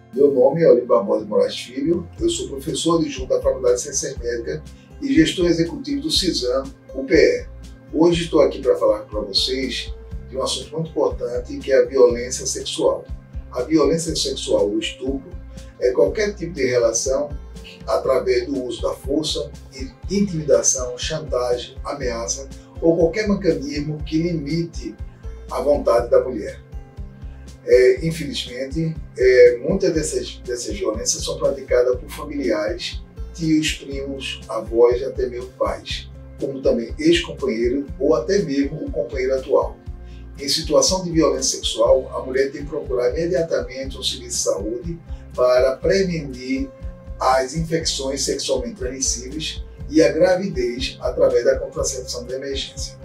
Meu nome é Olímpio Barbosa de Moraes Filho, eu sou professor adjunto da Faculdade de Ciências Médicas e gestor executivo do CISAM, UPE. Hoje estou aqui para falar para vocês de um assunto muito importante, que é a violência sexual. A violência sexual, o estupro, é qualquer tipo de relação através do uso da força, intimidação, chantagem, ameaça ou qualquer mecanismo que limite a vontade da mulher. Infelizmente, muitas dessas violências são praticadas por familiares, tios, primos, avós, até mesmo pais, como também ex-companheiro ou até mesmo o companheiro atual. Em situação de violência sexual, a mulher tem que procurar imediatamente um serviço de saúde para prevenir as infecções sexualmente transmissíveis e a gravidez através da contracepção de emergência.